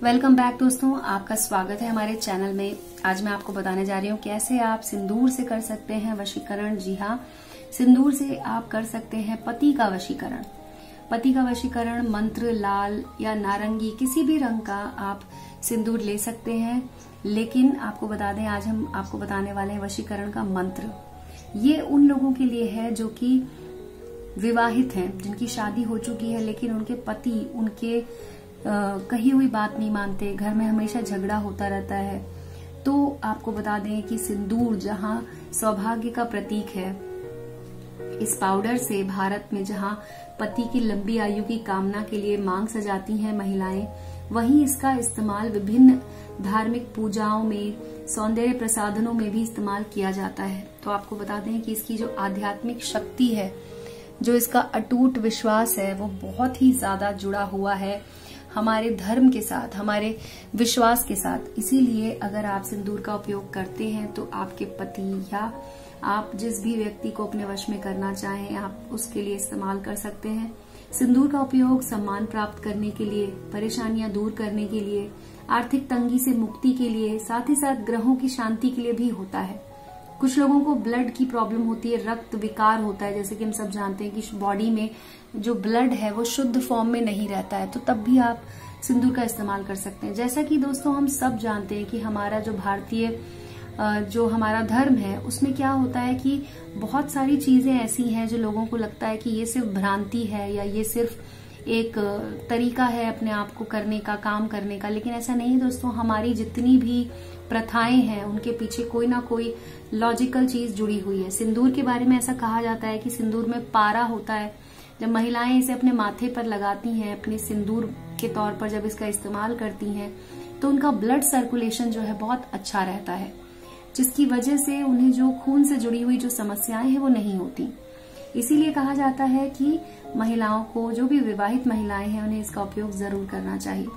Welcome back दोस्तों, आपका स्वागत है हमारे चैनल में। आज मैं आपको बताने जा रही हूँ कैसे आप सिंदूर से कर सकते हैं वशीकरण। जी हाँ, सिंदूर से आप कर सकते हैं पति का वशीकरण। पति का वशीकरण मंत्र लाल या नारंगी किसी भी रंग का आप सिंदूर ले सकते हैं, लेकिन आपको बता दें आज हम आपको बताने वाले हैं वशीकरण का मंत्र। ये उन लोगों के लिए है जो कि विवाहित हैं, जिनकी शादी हो चुकी है लेकिन उनके पति उनके कही हुई बात नहीं मानते, घर में हमेशा झगड़ा होता रहता है। तो आपको बता दें कि सिंदूर जहां सौभाग्य का प्रतीक है, इस पाउडर से भारत में जहां पति की लंबी आयु की कामना के लिए मांग सजाती हैं महिलाएं, वहीं इसका इस्तेमाल विभिन्न धार्मिक पूजाओं में, सौंदर्य प्रसाधनों में भी इस्तेमाल किया जाता है। तो आपको बता दें कि इसकी जो आध्यात्मिक शक्ति है, जो इसका अटूट विश्वास है, वो बहुत ही ज्यादा जुड़ा हुआ है हमारे धर्म के साथ, हमारे विश्वास के साथ। इसीलिए अगर आप सिंदूर का उपयोग करते हैं तो आपके पति या आप जिस भी व्यक्ति को अपने वश में करना चाहें, आप उसके लिए इस्तेमाल कर सकते हैं। सिंदूर का उपयोग सम्मान प्राप्त करने के लिए, परेशानियां दूर करने के लिए, आर्थिक तंगी से मुक्ति के लिए, साथ ही साथ ग्रहों की शांति के लिए भी होता है। कुछ लोगों को ब्लड की प्रॉब्लम होती है, रक्त विकार होता है, जैसे कि हम सब जानते हैं कि बॉडी में जो ब्लड है वो शुद्ध फॉर्म में नहीं रहता है, तो तब भी आप सिंदूर का इस्तेमाल कर सकते हैं। जैसा कि दोस्तों हम सब जानते हैं कि हमारा जो भारतीय जो हमारा धर्म है, उसमें क्या होता है कि बहुत सारी चीजें ऐसी हैं जो लोगों को लगता है कि ये सिर्फ भ्रांति है या ये सिर्फ एक तरीका है अपने आप को करने का, काम करने का, लेकिन ऐसा नहीं है दोस्तों। हमारी जितनी भी प्रथाएं हैं उनके पीछे कोई ना कोई लॉजिकल चीज जुड़ी हुई है। सिंदूर के बारे में ऐसा कहा जाता है कि सिंदूर में पारा होता है। जब महिलाएं इसे अपने माथे पर लगाती हैं, अपने सिंदूर के तौर पर जब इसका इस्तेमाल करती हैं, तो उनका ब्लड सर्कुलेशन जो है बहुत अच्छा रहता है, जिसकी वजह से उन्हें जो खून से जुड़ी हुई जो समस्याएं हैं वो नहीं होती। इसीलिए कहा जाता है कि महिलाओं को, जो भी विवाहित महिलाएं हैं, उन्हें इसका उपयोग जरूर करना चाहिए।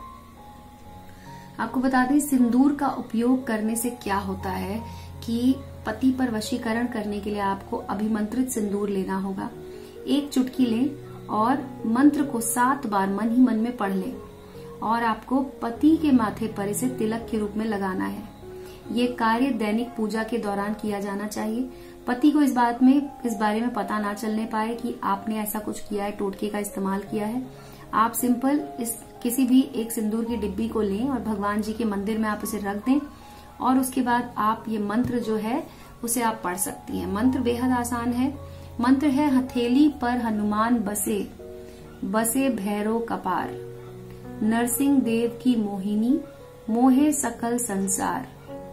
आपको बता दें सिंदूर का उपयोग करने से क्या होता है कि पति पर वशीकरण करने के लिए आपको अभिमंत्रित सिंदूर लेना होगा। एक चुटकी लें और मंत्र को 7 बार मन ही मन में पढ़ लें और आपको पति के माथे पर इसे तिलक के रूप में लगाना है। ये कार्य दैनिक पूजा के दौरान किया जाना चाहिए। पति को इस बारे में पता ना चलने पाए कि आपने ऐसा कुछ किया है, टोटके का इस्तेमाल किया है। आप सिंपल किसी भी एक सिंदूर की डिब्बी को लें और भगवान जी के मंदिर में आप उसे रख दें और उसके बाद आप ये मंत्र जो है उसे आप पढ़ सकती हैं। मंत्र बेहद आसान है। मंत्र है, हथेली पर हनुमान बसे, बसे भैरव कपार, नरसिंह देव की मोहिनी, मोहे सकल संसार,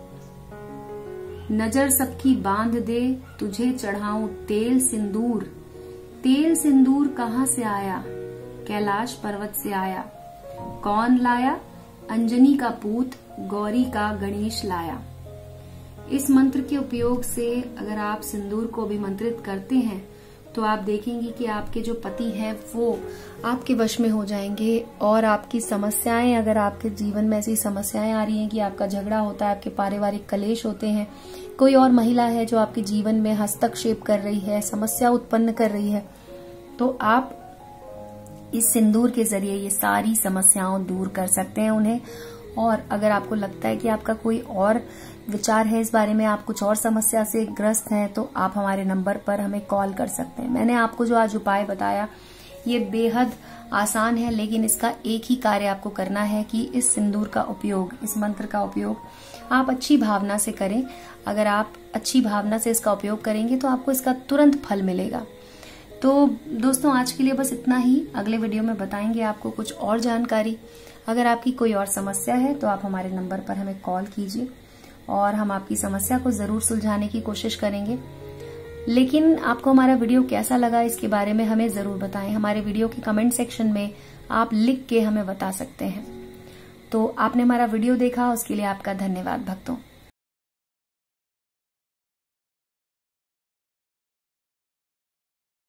नजर सबकी बांध दे, तुझे चढ़ाऊं तेल सिंदूर, तेल सिंदूर कहाँ से आया, कैलाश पर्वत से आया, कौन लाया, अंजनी का पूत, गौरी का गणेश लाया। इस मंत्र के उपयोग से अगर आप सिंदूर को अभिमंत्रित करते हैं तो आप देखेंगे कि आपके जो पति हैं वो आपके वश में हो जाएंगे और आपकी समस्याएं, अगर आपके जीवन में ऐसी समस्याएं आ रही हैं कि आपका झगड़ा होता है, आपके पारिवारिक कलेश होते हैं, कोई और महिला है जो आपके जीवन में हस्तक्षेप कर रही है, समस्या उत्पन्न कर रही है, तो आप इस सिंदूर के जरिए ये सारी समस्याओं दूर कर सकते हैं उन्हें। और अगर आपको लगता है कि आपका कोई और विचार है इस बारे में, आप कुछ और समस्या से ग्रस्त हैं, तो आप हमारे नंबर पर हमें कॉल कर सकते हैं। मैंने आपको जो आज उपाय बताया ये बेहद आसान है, लेकिन इसका एक ही कार्य आपको करना है कि इस सिंदूर का उपयोग, इस मंत्र का उपयोग आप अच्छी भावना से करें। अगर आप अच्छी भावना से इसका उपयोग करेंगे तो आपको इसका तुरंत फल मिलेगा। तो दोस्तों आज के लिए बस इतना ही। अगले वीडियो में बताएंगे आपको कुछ और जानकारी। अगर आपकी कोई और समस्या है तो आप हमारे नंबर पर हमें कॉल कीजिए और हम आपकी समस्या को जरूर सुलझाने की कोशिश करेंगे। लेकिन आपको हमारा वीडियो कैसा लगा इसके बारे में हमें जरूर बताएं। हमारे वीडियो के कमेंट सेक्शन में आप लिख के हमें बता सकते हैं। तो आपने हमारा वीडियो देखा, उसके लिए आपका धन्यवाद भक्तों।